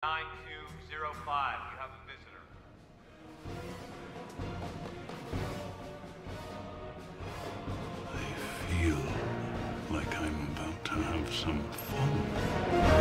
9205, you have a visitor. I feel like I'm about to have some fun.